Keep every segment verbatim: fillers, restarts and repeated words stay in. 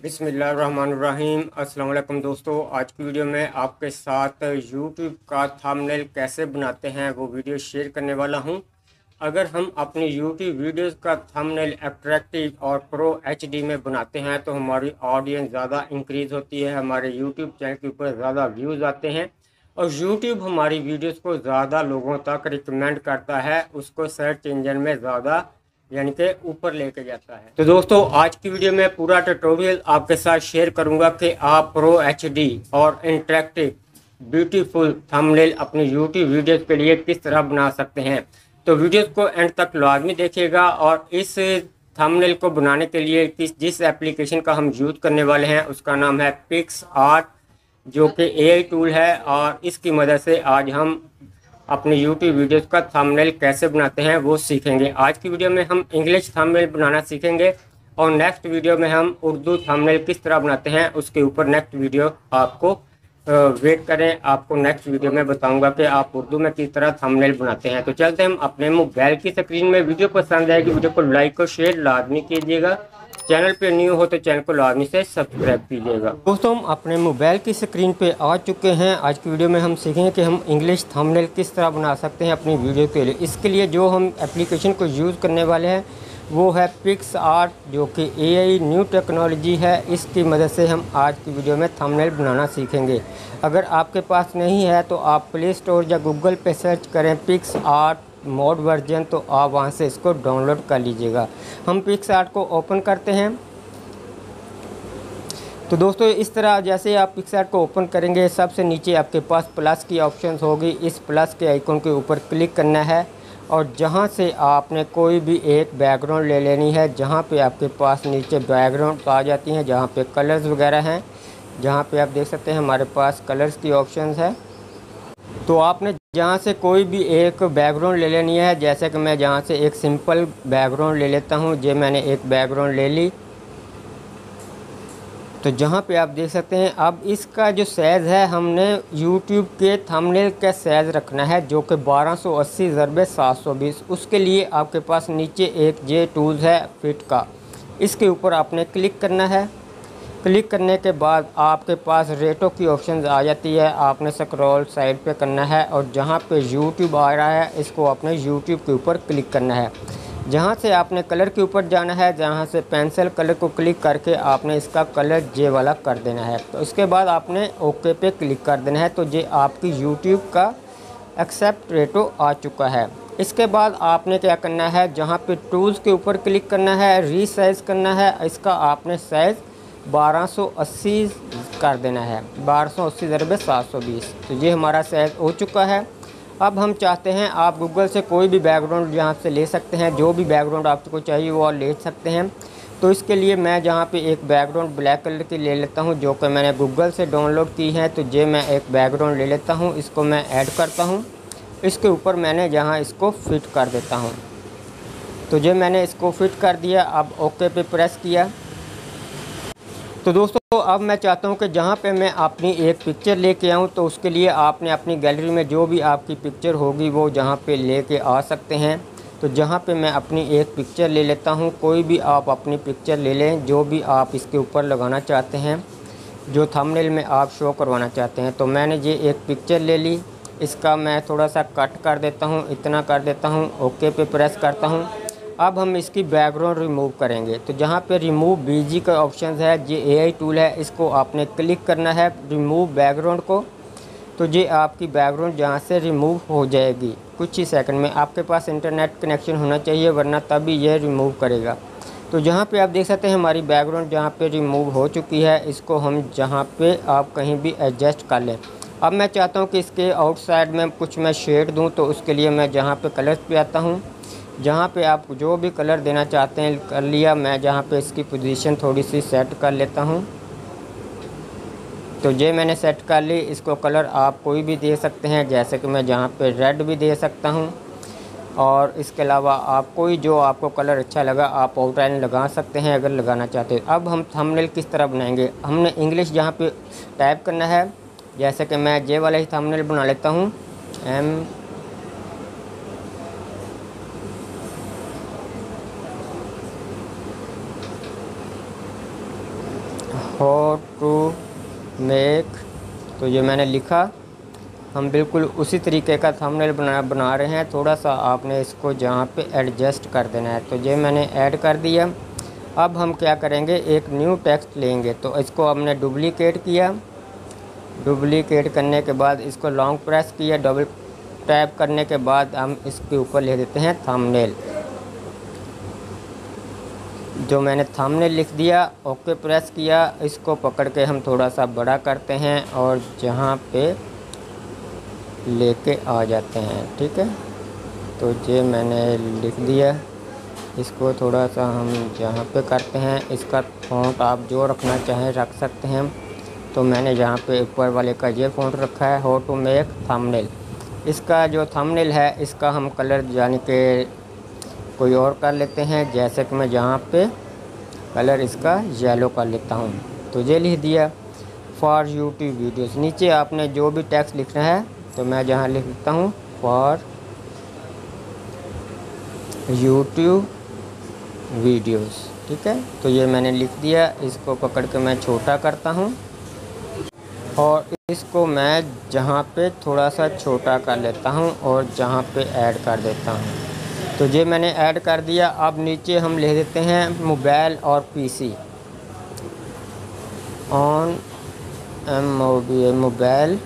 बिस्मिल्लाहिर्रहमानिर्रहीम। अस्सलाम वालेकुम दोस्तों, आज की वीडियो में आपके साथ यूट्यूब का थंबनेल कैसे बनाते हैं वो वीडियो शेयर करने वाला हूं। अगर हम अपनी यूट्यूब वीडियोस का थंबनेल अट्रैक्टिव और प्रो एचडी में बनाते हैं तो हमारी ऑडियंस ज़्यादा इंक्रीज़ होती है, हमारे यूट्यूब चैनल के ऊपर ज़्यादा व्यूज़ आते हैं और यूट्यूब हमारी वीडियोस को ज़्यादा लोगों तक रिकमेंड करता है, उसको सर्च इंजन में ज़्यादा यानी कि ऊपर लेके जाता है। तो दोस्तों, आज की वीडियो में पूरा ट्यूटोरियल आपके साथ शेयर करूंगा कि आप प्रो एचडी और इंटरेक्टिव ब्यूटीफुल थंबनेल अपनी यूट्यूब वीडियोस के लिए किस तरह बना सकते हैं। तो वीडियोस को एंड तक लाजमी देखिएगा और इस थंबनेल को बनाने के लिए किस जिस एप्लीकेशन का हम यूज़ करने वाले हैं उसका नाम है पिक्स आर्ट, जो कि एआई टूल है और इसकी मदद से आज हम अपनी यूट्यूब वीडियोस का थंबनेल कैसे बनाते हैं वो सीखेंगे। आज की वीडियो में हम इंग्लिश थंबनेल बनाना सीखेंगे और नेक्स्ट वीडियो में हम उर्दू थंबनेल किस तरह बनाते हैं उसके ऊपर नेक्स्ट वीडियो आपको वेट करें, आपको नेक्स्ट वीडियो में बताऊंगा कि आप उर्दू में किस तरह थंबनेल बनाते हैं। तो चलते हैं हम अपने मोबाइल की स्क्रीन में। वीडियो पसंद आएगी वीडियो को लाइक और शेयर लाजमी कीजिएगा। चैनल पे न्यू हो तो चैनल को लाजमी से सब्सक्राइब कीजिएगा। दोस्तों, हम अपने मोबाइल की स्क्रीन पे आ चुके हैं। आज की वीडियो में हम सीखेंगे कि हम इंग्लिश थंबनेल किस तरह बना सकते हैं अपनी वीडियो के लिए। इसके लिए जो हम एप्लीकेशन को यूज़ करने वाले हैं वो है पिक्स आर्ट, जो कि एआई न्यू टेक्नोलॉजी है। इसकी मदद से हम आज की वीडियो में थंबनेल बनाना सीखेंगे। अगर आपके पास नहीं है तो आप प्ले स्टोर या गूगल पे सर्च करें पिक्स आर्ट मोड वर्जन, तो आप वहां से इसको डाउनलोड कर लीजिएगा। हम पिक्स आर्ट को ओपन करते हैं। तो दोस्तों, इस तरह जैसे आप पिक्स आर्ट को ओपन करेंगे, सबसे नीचे आपके पास प्लस की ऑप्शंस होगी। इस प्लस के आइकन के ऊपर क्लिक करना है और जहां से आपने कोई भी एक बैकग्राउंड ले लेनी है। जहां पे आपके पास नीचे बैकग्राउंड आ जाती हैं, जहां पे कलर्स वगैरह हैं, जहां पे आप देख सकते हैं हमारे पास कलर्स की ऑप्शंस है। तो आपने जहाँ से कोई भी एक बैकग्राउंड ले लेनी है। जैसे कि मैं जहाँ से एक सिंपल बैकग्राउंड ले लेता हूँ। ये मैंने एक बैकग्राउंड ले ली। तो जहाँ पे आप देख सकते हैं, अब इसका जो साइज़ है हमने यूट्यूब के थंबनेल का साइज़ रखना है, जो कि बारह सौ अस्सी ज़रबे सात सौ बीस। उसके लिए आपके पास नीचे एक जे टूल्स है फिट का, इसके ऊपर आपने क्लिक करना है। क्लिक करने के बाद आपके पास रेटो की ऑप्शन आ जाती है। आपने स्क्रॉल साइड पे करना है और जहाँ पे यूट्यूब आ रहा है इसको आपने यूट्यूब के ऊपर क्लिक करना है। जहाँ से आपने कलर के ऊपर जाना है, जहाँ से पेंसिल कलर को क्लिक करके आपने इसका कलर जे वाला कर देना है। तो इसके बाद आपने ओके पे क्लिक कर देना है। तो ये आपकी यूट्यूब का एक्सेप्ट रेटो आ चुका है। इसके बाद आपने क्या करना है, जहाँ पे टूल्स के ऊपर क्लिक करना है, रीसाइज करना है। इसका आपने साइज़ बारह सौ अस्सी कर देना है, बारह सौ अस्सी ज़रबे सात सौ बीस। तो ये हमारा साइज़ हो चुका है। अब हम चाहते हैं, आप गूगल से कोई भी बैकग्राउंड यहाँ से ले सकते हैं, जो भी बैकग्राउंड आपको चाहिए वो ले सकते हैं। तो इसके लिए मैं जहाँ पे एक बैकग्राउंड ब्लैक कलर की ले लेता हूँ, जो कि मैंने गूगल से डाउनलोड की है। तो ये मैं एक बैकग्राउंड ले लेता हूँ, इसको मैं ऐड करता हूँ। इसके ऊपर मैंने जहाँ इसको फिट कर देता हूँ। तो ये मैंने इसको फिट कर दिया। अब ओके पे प्रेस किया। तो दोस्तों, अब मैं चाहता हूं कि जहां पे मैं अपनी एक पिक्चर लेके आऊं, तो उसके लिए आपने अपनी गैलरी में जो भी आपकी पिक्चर होगी वो जहां पे लेके आ सकते हैं। तो जहां पे मैं अपनी एक पिक्चर ले लेता हूं, कोई भी आप अपनी पिक्चर ले लें जो भी आप इसके ऊपर लगाना चाहते हैं, जो थंबनेल में आप शो करवाना चाहते हैं। तो मैंने ये एक पिक्चर ले ली, इसका मैं थोड़ा सा कट कर देता हूँ, इतना कर देता हूँ, ओके पे प्रेस करता हूँ। अब हम इसकी बैकग्राउंड रिमूव करेंगे। तो जहाँ पे रिमूव बीजी का ऑप्शन है, ये एआई टूल है, इसको आपने क्लिक करना है रिमूव बैकग्राउंड को। तो ये आपकी बैकग्राउंड जहाँ से रिमूव हो जाएगी कुछ ही सेकंड में। आपके पास इंटरनेट कनेक्शन होना चाहिए, वरना तभी ये रिमूव करेगा। तो जहाँ पे आप देख सकते हैं हमारी बैकग्राउंड जहाँ पे रिमूव हो चुकी है, इसको हम जहाँ पे आप कहीं भी एडजस्ट कर लें। अब मैं चाहता हूँ कि इसके आउटसाइड में कुछ मैं शेड दूँ, तो उसके लिए मैं जहाँ पे कलर्स पे आता हूँ, जहाँ पे आप जो भी कलर देना चाहते हैं कर लिया। मैं जहाँ पे इसकी पोजीशन थोड़ी सी सेट कर लेता हूँ। तो ये मैंने सेट कर ली। इसको कलर आप कोई भी दे सकते हैं, जैसे कि मैं जहाँ पे रेड भी दे सकता हूँ। और इसके अलावा आप कोई जो आपको कलर अच्छा लगा आप आउटलाइन लगा सकते हैं अगर लगाना चाहते हैं। अब हम थंबनेल किस तरह बनाएंगे, हमने इंग्लिश जहाँ पे टाइप करना है। जैसे कि मैं जे वाला ही थंबनेल बना लेता हूँ, एम हाउ टू मेक, तो ये मैंने लिखा। हम बिल्कुल उसी तरीके का थंबनेल बना बना रहे हैं। थोड़ा सा आपने इसको जहाँ पे एडजस्ट कर देना है। तो ये मैंने ऐड कर दिया। अब हम क्या करेंगे, एक न्यू टेक्स्ट लेंगे। तो इसको हमने डुप्लीकेट किया। डुप्लीकेट करने के बाद इसको लॉन्ग प्रेस किया। डबल टैप करने के बाद हम इसके ऊपर लिख देते हैं थंबनेल। जो मैंने थंबनेल लिख दिया, ओके प्रेस किया। इसको पकड़ के हम थोड़ा सा बड़ा करते हैं और जहाँ पे लेके आ जाते हैं। ठीक है, तो ये मैंने लिख दिया। इसको थोड़ा सा हम जहाँ पे करते हैं, इसका फ़ॉन्ट आप जो रखना चाहें रख सकते हैं। तो मैंने यहाँ पे ऊपर वाले का ये फ़ॉन्ट रखा है, हाउ टू मेक थंबनेल। इसका जो थंबनेल है इसका हम कलर यानी कि कोई और कर लेते हैं। जैसे कि मैं यहाँ पे कलर इसका येलो कर लेता हूँ। तो ये लिख दिया फॉर यूट्यूब वीडियोस। नीचे आपने जो भी टेक्स्ट लिखना है, तो मैं जहाँ लिख देता हूँ फॉर यूट्यूब वीडियोस। ठीक है, तो ये मैंने लिख दिया। इसको पकड़ के मैं छोटा करता हूँ और इसको मैं जहाँ पे थोड़ा सा छोटा कर लेता हूँ और जहाँ पे ऐड कर देता हूँ। तो ये मैंने ऐड कर दिया। अब नीचे हम लिख देते हैं मोबाइल और PC. On M O B mobile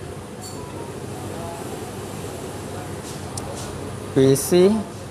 PC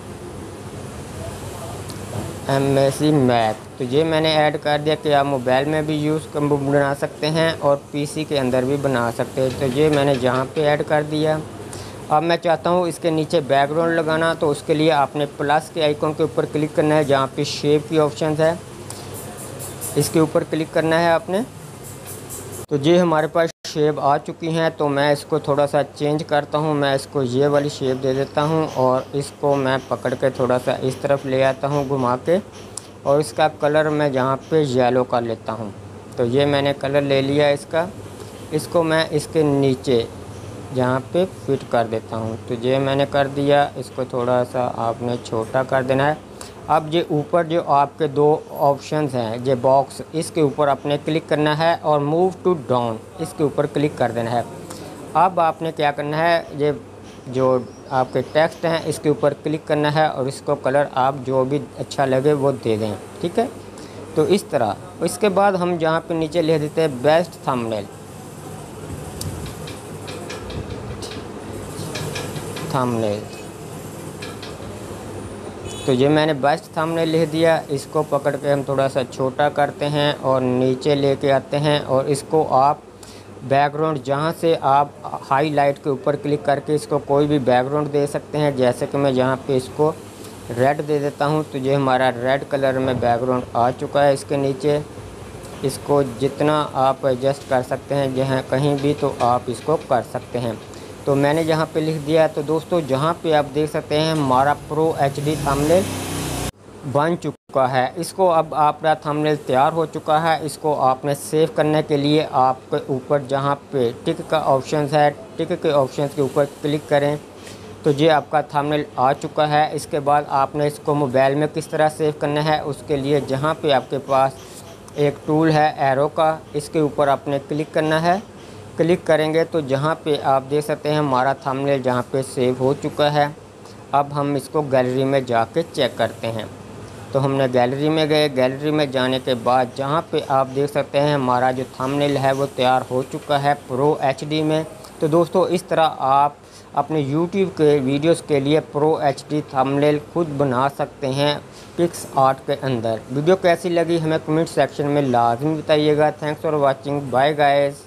M S C Mac. तो ये मैंने ऐड कर दिया कि आप मोबाइल में भी यूज़ बना सकते हैं और पीसी के अंदर भी बना सकते हैं। तो ये मैंने जहाँ पे ऐड कर दिया। अब मैं चाहता हूँ इसके नीचे बैकग्राउंड लगाना। तो उसके लिए आपने प्लस के आइकॉन के ऊपर क्लिक करना है, जहाँ पे शेप की ऑप्शन है, इसके ऊपर क्लिक करना है आपने। तो ये हमारे पास शेप आ चुकी हैं। तो मैं इसको थोड़ा सा चेंज करता हूँ। मैं इसको ये वाली शेप दे देता हूँ और इसको मैं पकड़ के थोड़ा सा इस तरफ ले आता हूँ घुमा के, और इसका कलर मैं यहाँ पे येलो कर लेता हूँ। तो ये मैंने कलर ले लिया इसका। इसको मैं इसके नीचे यहाँ पे फिट कर देता हूँ। तो ये मैंने कर दिया। इसको थोड़ा सा आपने छोटा कर देना है। अब ये ऊपर जो आपके दो ऑप्शंस हैं, ये बॉक्स, इसके ऊपर आपने क्लिक करना है और मूव टू डाउन इसके ऊपर क्लिक कर देना है। अब आपने क्या करना है, ये जो आपके टेक्स्ट हैं इसके ऊपर क्लिक करना है और इसको कलर आप जो भी अच्छा लगे वो दे दें। ठीक है, तो इस तरह। इसके बाद हम जहाँ पे नीचे लिख देते हैं बेस्ट थंबनेल। थंबनेल तो ये मैंने बेस्ट थंबनेल लिख दिया। इसको पकड़ के हम थोड़ा सा छोटा करते हैं और नीचे लेके आते हैं और इसको आप बैकग्राउंड, जहाँ से आप हाईलाइट के ऊपर क्लिक करके इसको कोई भी बैकग्राउंड दे सकते हैं। जैसे कि मैं यहाँ पे इसको रेड दे देता हूँ। तो ये हमारा रेड कलर में बैकग्राउंड आ चुका है इसके नीचे। इसको जितना आप एडजस्ट कर सकते हैं, जहाँ कहीं भी, तो आप इसको कर सकते हैं। तो मैंने यहाँ पे लिख दिया। तो दोस्तों जहाँ पे आप देख सकते हैं हमारा प्रो एच डी थंबनेल बन चुका है। इसको अब आपका थंबनेल तैयार हो चुका है। इसको आपने सेव करने के लिए आपके ऊपर जहाँ पे टिक का ऑप्शन है, टिक के ऑप्शन के ऊपर क्लिक करें। तो ये आपका थंबनेल आ चुका है। इसके बाद आपने इसको मोबाइल में किस तरह सेव करना है, उसके लिए जहाँ पे आपके पास एक टूल है एरो का, इसके ऊपर आपने क्लिक करना है। क्लिक करेंगे तो जहाँ पे आप देख सकते हैं हमारा थंबनेल जहाँ पे सेव हो चुका है। अब हम इसको गैलरी में जाके चेक करते हैं। तो हमने गैलरी में गए। गैलरी में जाने के बाद जहाँ पे आप देख सकते हैं हमारा जो थंबनेल है वो तैयार हो चुका है प्रो एच डी में। तो दोस्तों इस तरह आप अपने यूट्यूब के वीडियोस के लिए प्रो एच डी थंबनेल खुद बना सकते हैं पिक्सआर्ट के अंदर। वीडियो कैसी लगी हमें कमेंट सेक्शन में लाजमी बताइएगा। Thanks for watching, bye guys.